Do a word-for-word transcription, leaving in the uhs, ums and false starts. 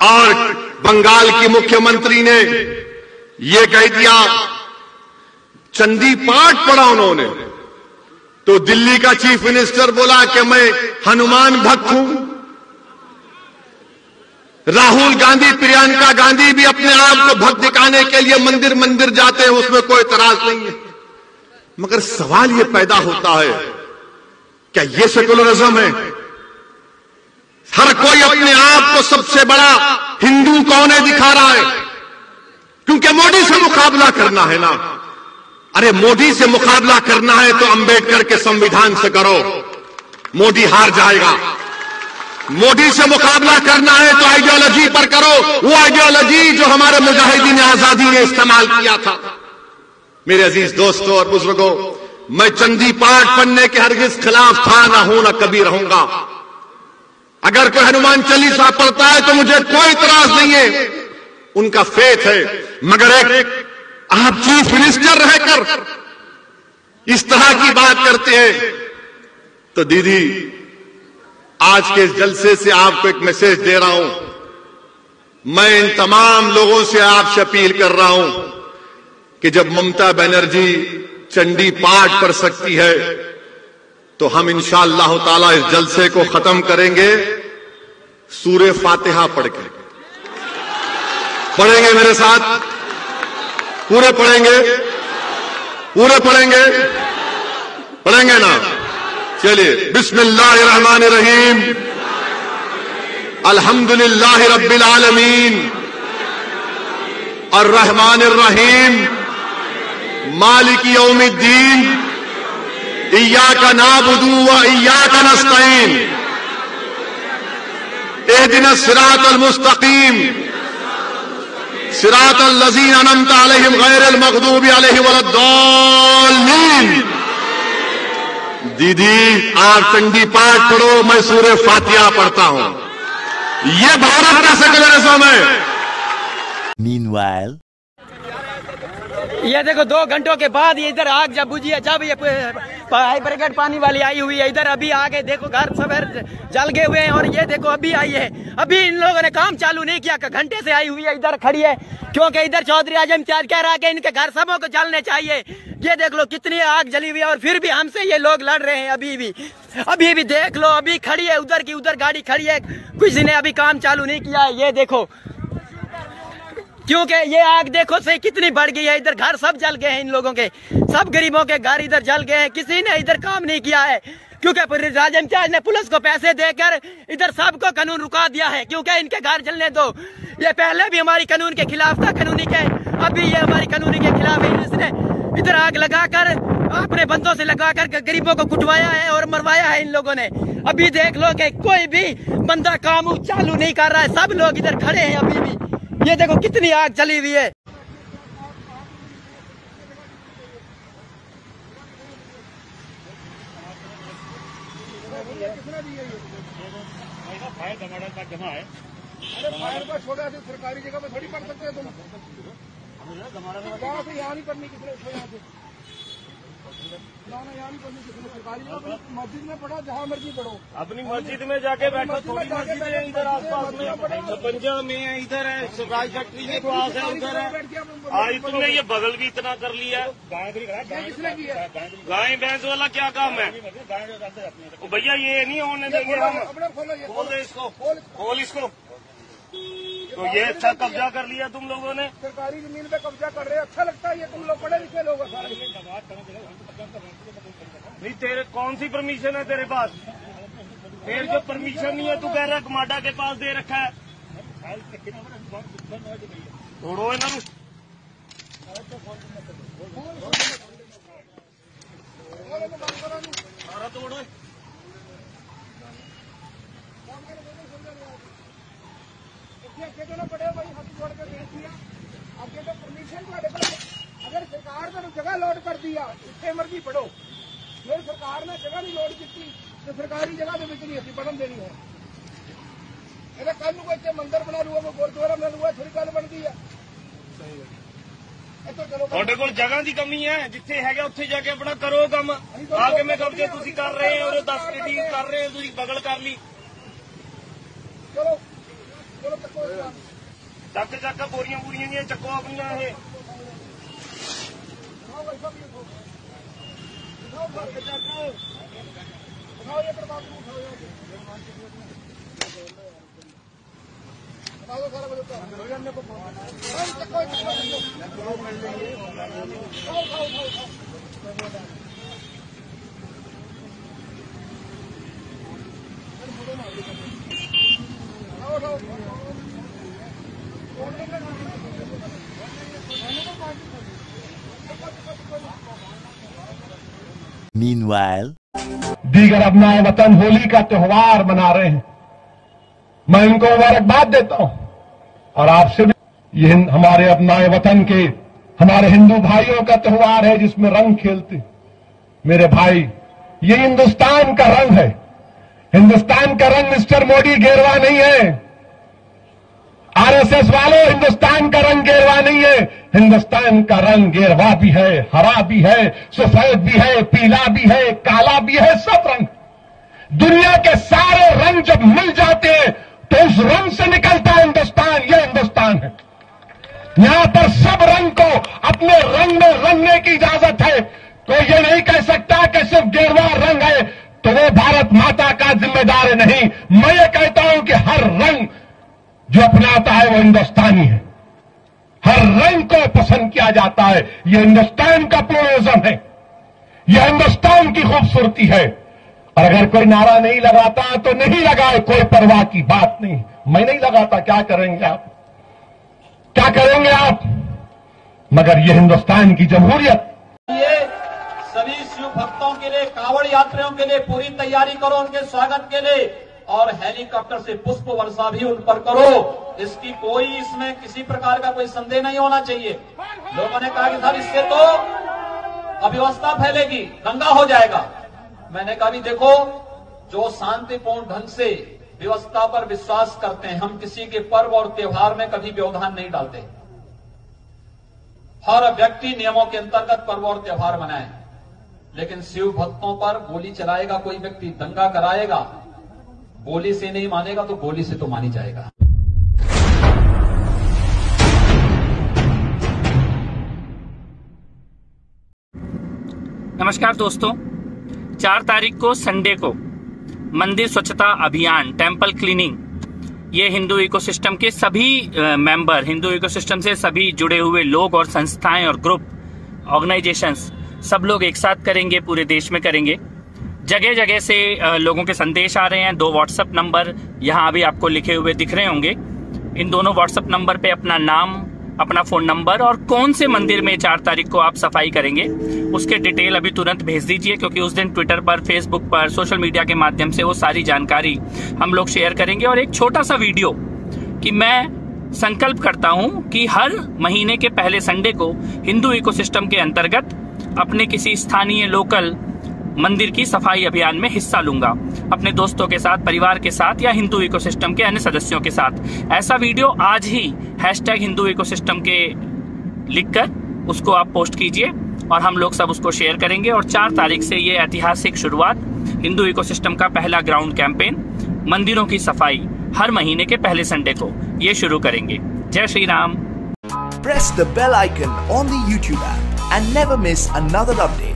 और बंगाल की मुख्यमंत्री ने ये कह दिया, चंडी पाठ पढ़ा उन्होंने, तो दिल्ली का चीफ मिनिस्टर बोला कि मैं हनुमान भक्त हूं। राहुल गांधी, प्रियंका गांधी भी अपने आप को भक्त दिखाने के लिए मंदिर मंदिर जाते हैं, उसमें कोई एतराज नहीं है। मगर सवाल यह पैदा होता है, क्या यह सेकुलरिज्म है? हर कोई अपने आप को सबसे बड़ा हिंदू कौन है दिखा रहा है, क्योंकि मोदी से मुकाबला करना है ना। अरे मोदी से मुकाबला करना है तो अंबेडकर के संविधान से करो, मोदी हार जाएगा। मोदी से मुकाबला करना है तो आइडियोलॉजी पर करो, वो आइडियोलॉजी जो हमारे मुजाहिदीन आजादी ने इस्तेमाल किया था। मेरे अजीज दोस्तों और बुजुर्गों, मैं चंडी पाठ पढ़ने के हरगिज खिलाफ था, ना हूं, ना कभी रहूंगा। अगर कोई हनुमान चालीसा पढ़ता है तो मुझे कोई इतराज नहीं है, उनका फेथ है। मगर एक आप चीफ मिनिस्टर रहकर इस तरह की बात करते हैं, तो दीदी आज के इस जलसे से आपको एक मैसेज दे रहा हूं। मैं इन तमाम लोगों से आपसे अपील कर रहा हूं कि जब ममता बनर्जी चंडी पाठ पढ़ सकती है तो हम इंशाअल्लाह ताला इस जलसे को खत्म करेंगे सूरे फातिहा पढ़ के। पढ़ेंगे मेरे साथ? पूरे पढ़ेंगे? पूरे पढ़ेंगे? पढ़ेंगे ना? चलिए, बिस्मिल्लाहिर्रहमानिर्रहीम, अल्हम्दुलिल्लाहि रब्बिल आलमीन, अर्रहमानिर्रहीम, मालिकी यौमिद्दीन, इय्याका नअबुदु व इय्याका नस्तईन, इहदिनस सिरातल मुस्तकीम, सिरातल लज़ीना अनअमता अलैहिम गैरिल मग़दूबि अलैहिम वलद्दाल्लीन। दीदी आप चंडी पाठ पढ़ो, मैं सूरे फातिहा पढ़ता हूं। यह भारत का सेकुलरिज्म है। Meanwhile, ये देखो दो घंटों के बाद ये इधर आग जब बुझी है, जब ये हाई ब्रिगेड पानी वाली आई हुई है, इधर अभी आगे देखो घर सब जल गए हुए हैं। और ये देखो अभी आई है, अभी इन लोगों ने काम चालू नहीं किया, घंटे से आई हुई है, इधर खड़ी है, क्योंकि इधर चौधरी आजम इम्तियाज कह रहा है कि इनके घर सबों को जलने चाहिए। ये देख लो कितनी आग जली हुई है, और फिर भी हमसे ये लोग लड़ रहे हैं। अभी भी अभी भी देख लो, अभी खड़ी है, उधर की उधर गाड़ी खड़ी है, किसी ने अभी काम चालू नहीं किया है। ये देखो, क्योंकि ये आग देखो से कितनी बढ़ गई है। इधर घर सब जल गए हैं, इन लोगों के सब गरीबों के घर इधर जल गए हैं। किसी ने इधर काम नहीं किया है, क्योंकि राजा इम्तियाज ने पुलिस को पैसे देकर इधर सबको कानून रुका दिया है, क्योंकि इनके घर जलने दो। ये पहले भी हमारी कानून के खिलाफ था, कानूनी के, अभी ये हमारी कानूनी के खिलाफ है। इसने इधर आग लगाकर अपने बंदों से लगाकर गरीबों को कुटवाया है और मरवाया है इन लोगों ने। अभी देख लो कि कोई भी बंदा काम चालू नहीं कर रहा है, सब लोग इधर खड़े हैं अभी भी। ये देखो कितनी आग चली हुई है। फायर टमाटर का जमा है। अरे फायर का छोड़ा से सरकारी जगह पे थोड़ी पढ़ सकते हो तुम। यहाँ से यहाँ नहीं पढ़नी किसने, यहाँ से यहाँ नहीं पढ़नी किसने, सरकारी जगह मस्जिद में पढ़ो, जहाँ मर्जी पढ़ो, अपनी मस्जिद में जाके बैठो। थोड़ी मस्जिद है इधर आसपास में, पंजाब में है, इधर है सरकारी फैक्ट्री के पास है, उधर है। आज तुमने ये बगल भी इतना कर लिया। किसने किया? गाय भैंस वाला क्या काम है भैया? ये नहीं होने देंगे हम। खोल दे इसको, खोल इसको। तो ये अच्छा कब्जा कर लिया तुम लोगों ने, सरकारी जमीन पे कब्जा कर रहे हो। अच्छा लगता है ये? तुम लोग पढ़े लिखे लोग नहीं। तेरे कौन सी परमिशन है तेरे पास? तेरे जो परमिशन नहीं है, तू कह रहा है कमाडा के पास दे रखा है। तोड़ो इन्होंने, सारा तोड़ो। अगे तो पड़े भाई, हाथ जोड़ के देख लिया। अगे तो परमिशन अगर सरकार ने जगह लॉट कर दिया, जिथे मर्जी पढ़ो। फिर सरकार ने जगह नहीं लॉट की तो सरकारी जगह के नहीं अभी पढ़न देनी है। कल को इतने मंदिर बना लूगा, गुरुद्वारा बना लूगा, थोड़ी गल बनती है। ਤੁਹਾਡੇ ਕੋਲ जगह की कमी है, जिथे है उत्थे जाके अपना करो काम। आके मैं कब्जे तुसी कर रहे हो, दस के डील कर रहे हो, तुसी बगल कर ली। चलो चलो ਚੱਕ ਚੱਕ ਬੋਰੀਆਂ ਬੋਰੀਆਂ ਦੀਆਂ ਚੱਕੋ ਆਪਣੀਆਂ ਇਹ Meanwhile, दीगर अपनाए वतन होली का त्योहार मना रहे हैं। मैं इनको मुबारकबाद देता हूं और आपसे भी, ये हमारे अपनाए वतन के हमारे हिंदू भाइयों का त्योहार है जिसमें रंग खेलते हैं। मेरे भाई, ये हिंदुस्तान का रंग है। हिंदुस्तान का रंग मिस्टर मोदी गेरवा नहीं है। आरएसएस वालों, हिंदुस्तान का रंग गेरवा नहीं है। हिंदुस्तान का रंग गेरवा भी है, हरा भी है, सफेद भी है, पीला भी है, काला भी है, सब रंग। दुनिया के सारे रंग जब मिल जाते हैं तो उस रंग से निकलता है हिंदुस्तान। यह हिंदुस्तान है। यहां पर सब रंग को अपने रंग में रंगने की इजाजत है। तो ये नहीं कह सकता कि सिर्फ गेरवा रंग है तो वो भारत माता का जिम्मेदार है। नहीं, मैं ये कहता हूं कि हर रंग जो अपनाता है वो हिंदुस्तानी है। हर रंग को पसंद किया जाता है। यह हिंदुस्तान का प्लूरलिज्म है। यह हिंदुस्तान की खूबसूरती है। और अगर कोई नारा नहीं लगाता तो नहीं लगाए, कोई परवाह की बात नहीं। मैं नहीं लगाता, क्या करेंगे आप? क्या करेंगे आप? मगर यह हिंदुस्तान की जमहूरियत। ये सभी शिव भक्तों के लिए, कांवड़ यात्रियों के लिए पूरी तैयारी करो उनके स्वागत के लिए, और हेलीकॉप्टर से पुष्प वर्षा भी उन पर करो। इसकी कोई, इसमें किसी प्रकार का कोई संदेह नहीं होना चाहिए। लोगों ने कहा कि साहब इससे तो अव्यवस्था फैलेगी, दंगा हो जाएगा। मैंने कहा भी देखो, जो शांतिपूर्ण ढंग से व्यवस्था पर विश्वास करते हैं, हम किसी के पर्व और त्योहार में कभी व्यवधान नहीं डालते। हर व्यक्ति नियमों के अंतर्गत पर्व और त्योहार मनाए, लेकिन शिव भक्तों पर गोली चलाएगा कोई व्यक्ति, दंगा कराएगा, गोली से नहीं मानेगा तो गोली से तो मानी जाएगा। नमस्कार दोस्तों, चार तारीख को संडे को मंदिर स्वच्छता अभियान, टेम्पल क्लीनिंग, ये हिंदू इकोसिस्टम के सभी मेंबर, हिंदू इकोसिस्टम से सभी जुड़े हुए लोग और संस्थाएं और ग्रुप, ऑर्गेनाइजेशंस, सब लोग एक साथ करेंगे, पूरे देश में करेंगे। जगह जगह से लोगों के संदेश आ रहे हैं। दो व्हाट्सएप नंबर यहाँ अभी आपको लिखे हुए दिख रहे होंगे। इन दोनों व्हाट्सएप नंबर पे अपना नाम, अपना फोन नंबर और कौन से मंदिर में चार तारीख को आप सफाई करेंगे उसके डिटेल अभी तुरंत भेज दीजिए, क्योंकि उस दिन ट्विटर पर, फेसबुक पर, सोशल मीडिया के माध्यम से वो सारी जानकारी हम लोग शेयर करेंगे। और एक छोटा सा वीडियो कि मैं संकल्प करता हूं कि हर महीने के पहले संडे को हिंदू इकोसिस्टम के अंतर्गत अपने किसी स्थानीय लोकल मंदिर की सफाई अभियान में हिस्सा लूंगा, अपने दोस्तों के साथ, परिवार के साथ या हिंदू इकोसिस्टम के अन्य सदस्यों के साथ। ऐसा वीडियो आज ही हैशटैग हिंदू इकोसिस्टम के लिखकर उसको आप पोस्ट कीजिए और हम लोग सब उसको शेयर करेंगे। और चार तारीख से ये ऐतिहासिक शुरुआत, हिंदू इकोसिस्टम का पहला ग्राउंड कैंपेन, मंदिरों की सफाई हर महीने के पहले संडे को ये शुरू करेंगे। जय Shri Ram. Press the bell icon on the YouTube app and never miss another update.